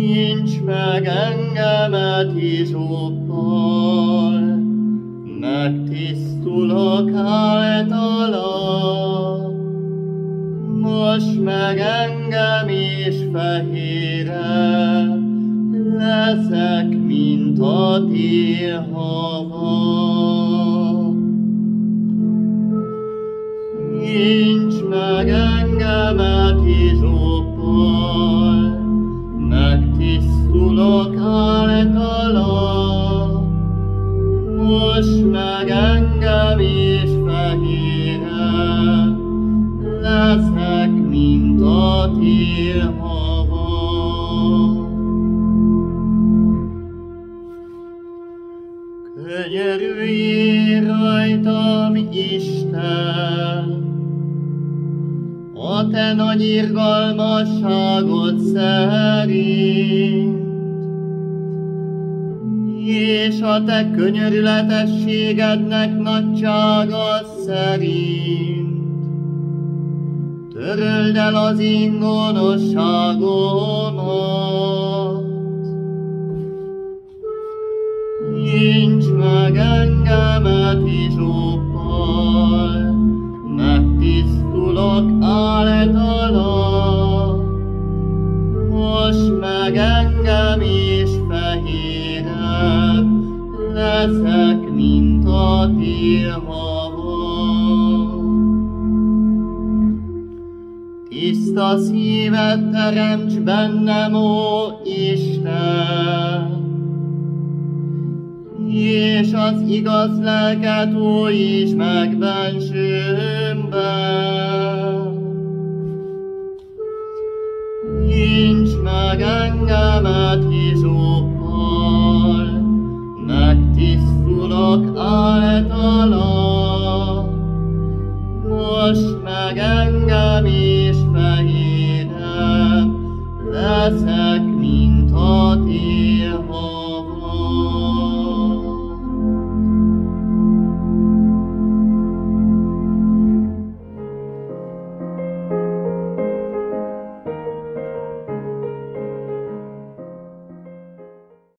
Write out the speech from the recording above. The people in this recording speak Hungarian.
Nyincs meg engemet izsoppal, megtisztulok általa. Mosd meg engem és fehérre, leszek, mint a télhava. Nyincs meg engemet izsoppal, megtisztulok általa. Mosd meg engem és fehérre, leszek, mint a télhava. Könyörüljél rajtam, Isten, a te nagy irgalmasságod szerint, és a te könyörületességednek nagysága szerint. Töröld el az én gonoszságomat. Nyincs meg engemet izsoppal, megtisztulok általa. Mosd meg engem és fehérebb, leszek, mint a télhava. Tiszta szívet teremts bennem, ó Isten, és az igaz lelket újítsd meg bensőmben. Nyincs meg engemet izsoppal, megtisztulok általa. Mosd meg engem és fehérebb, leszek, mint a télhava.